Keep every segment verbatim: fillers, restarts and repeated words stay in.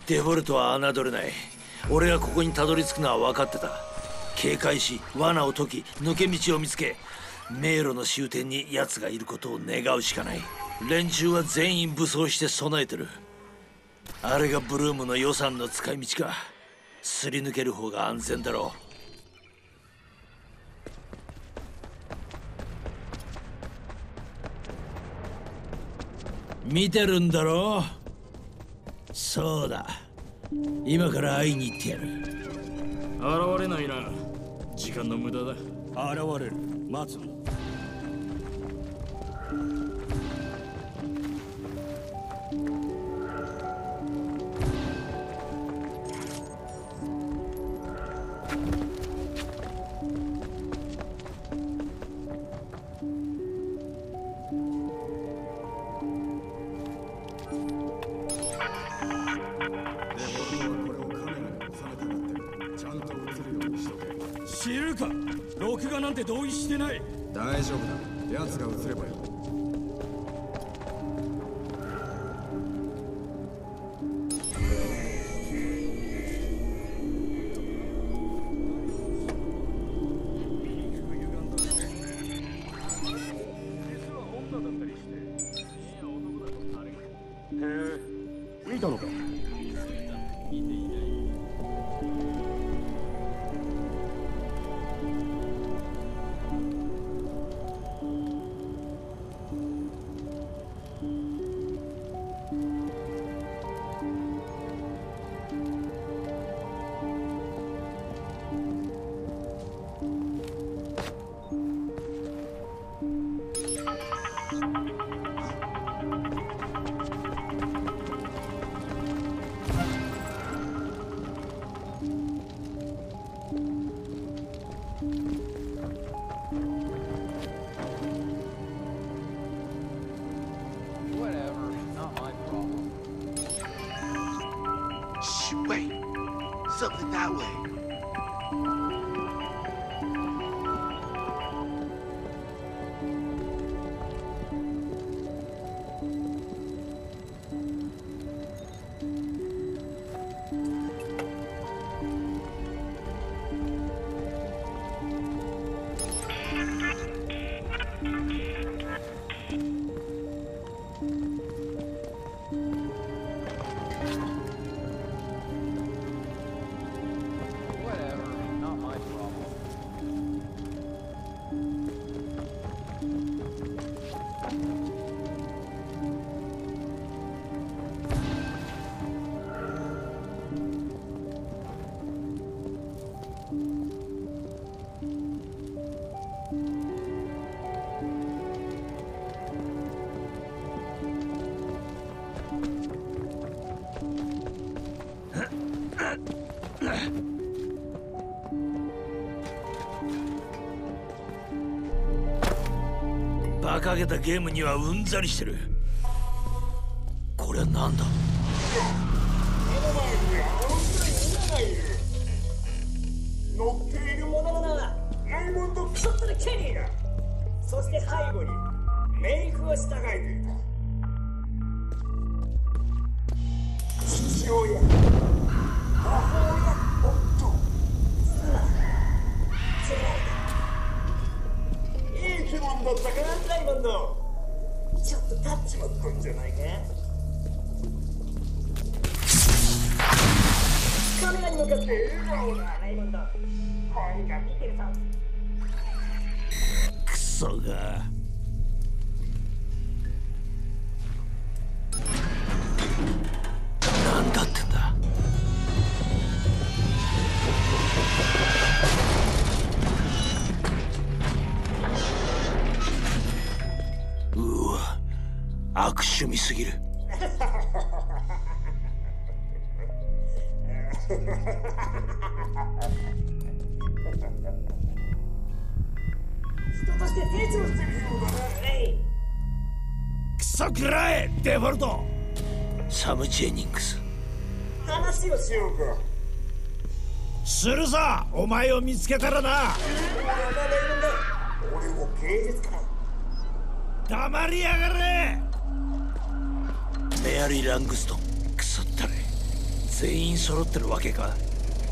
デフォルトは侮れない。俺がここにたどり着くのは分かってた。警戒し罠を解き抜け道を見つけ、迷路の終点に奴がいることを願うしかない。連中は全員武装して備えてる。あれがブルームの予算の使い道か。すり抜ける方が安全だろう。見てるんだろう。そうだ、今から会いに行ってやる。 現れないな。時間の無駄だ。 現れる。待つの。知るか、録画なんて同意してない。 大丈夫だ、奴が映ればよ。 へえ、見たのか。 Wait, something that way. 馬鹿げたゲームにはうんざりしてる。これは何だ。 乗っているものの名はレイモンド・クソットル・ケニーだ。そして背後にメイクを従えていた。父親、母親、夫、妻、いい気分だったかレイモンド。ちょっとタッチもったんじゃないか。カメラに向かって笑顔だレイモンド。本が見てるぞ。 クソが。なんだってんだ。うわ、悪趣味すぎる。 人として成長してるようだなレイ。 クソくらえデフォルト。サム・ジェニングス、 話をしようか。 するさ、お前を見つけたらな。 俺も芸術家。 黙りやがれ。メアリー・ラングストン、クソったれ。 全員揃ってるわけか。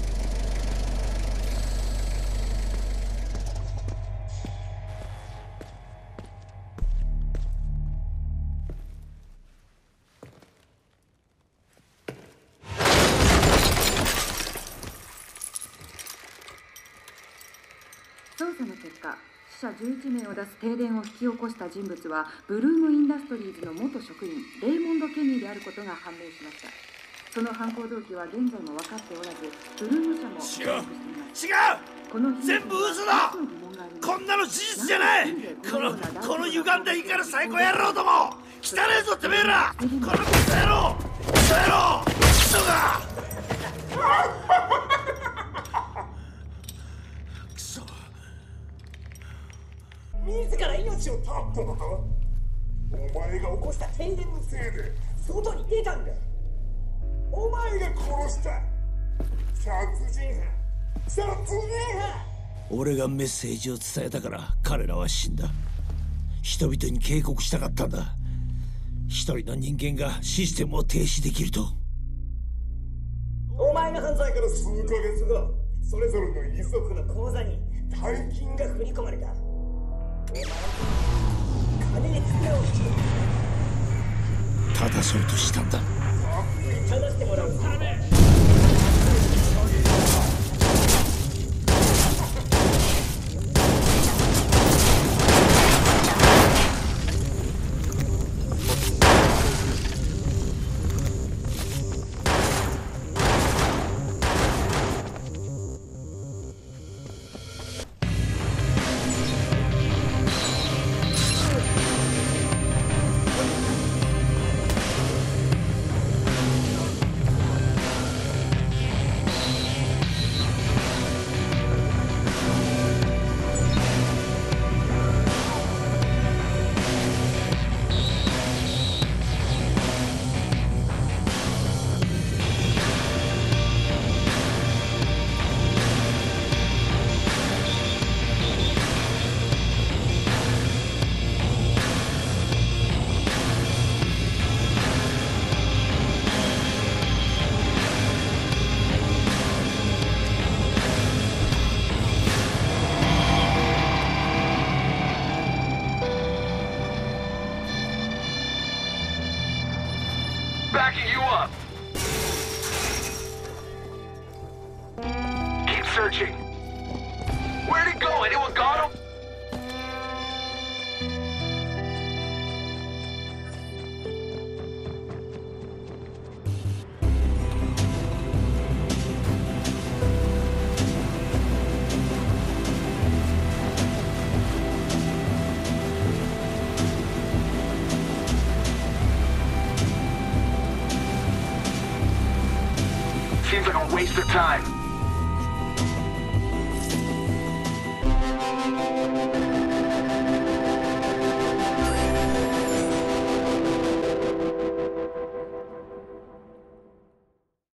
捜査の結果、死者じゅういちめいを出す停電を引き起こした人物はブルームインダストリーズの元職員レイモンド・ケニーであることが判明しました。その犯行動機は現在も分かっておらず、ブルーム社も違う違う、 この全部嘘だ。こんなの事実じゃない。このこの歪んだ怒る最高野郎ども、汚ねえぞてめえら。このクソ野郎クソ野郎クソがクソ。 自ら命を絶ったのか。お前が起こした停電のせいで外に出たんだ。お前が殺した殺人犯殺人犯。 俺がメッセージを伝えたから彼らは死んだ。人々に警告したかったんだ。一人の人間がシステムを停止できると。 お前の犯罪から数ヶ月後、それぞれの遺族の口座に大金が振り込まれた。お前金で金を引き正そうとしたんだ。 正してもらう。 Backing you up. Keep searching. Where'd it go? Anyone got him? Seems like a waste of time.